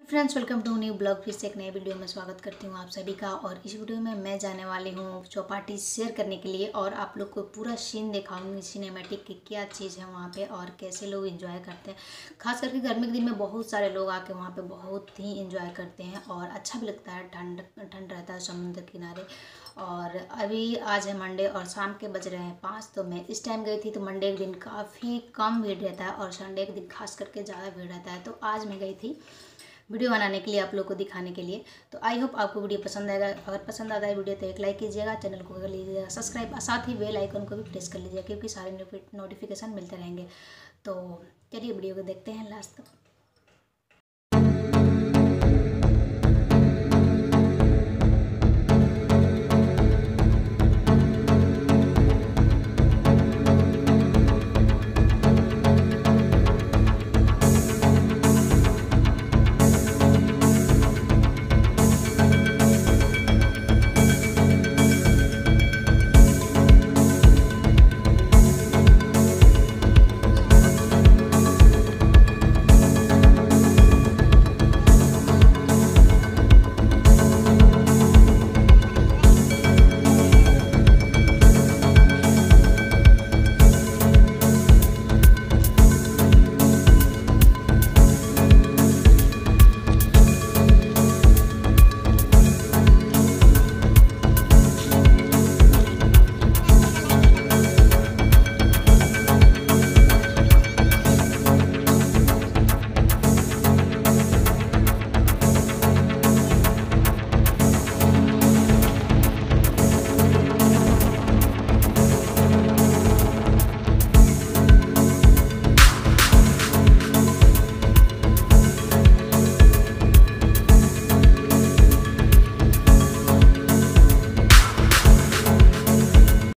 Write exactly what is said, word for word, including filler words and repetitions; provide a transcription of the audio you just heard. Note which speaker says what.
Speaker 1: Friends, welcome to new blog. फिर से एक नए वीडियो में स्वागत करती हूँ आप सभी का। और इस वीडियो में मैं जाने वाली हूँ चौपाटी शेयर करने के लिए और आप लोग को पूरा सीन दिखाऊंगी सिनेमैटिक की क्या चीज़ है वहाँ पे और कैसे लोग एंजॉय करते हैं। खास करके गर्मी के दिन में बहुत सारे लोग आके वहाँ पे बहुत ही एंजॉय करते हैं और अच्छा भी लगता है। ठंड ठंड रहता है समुद्र किनारे। और अभी आज है मंडे और शाम के बज रहे हैं पाँच। तो मैं इस टाइम गई थी तो मंडे के दिन काफ़ी कम भीड़ रहता है और संडे के दिन खास करके ज़्यादा भीड़ रहता है। तो आज मैं गई थी वीडियो बनाने के लिए, आप लोग को दिखाने के लिए। तो आई होप आपको वीडियो पसंद आएगा। अगर पसंद आता है वीडियो तो एक लाइक कीजिएगा, चैनल को कर लीजिएगा सब्सक्राइब, साथ ही बेल आइकन को भी प्रेस कर लीजिएगा क्योंकि सारे नोटिफिकेशन मिलते रहेंगे। तो चलिए वीडियो को देखते हैं लास्ट तक।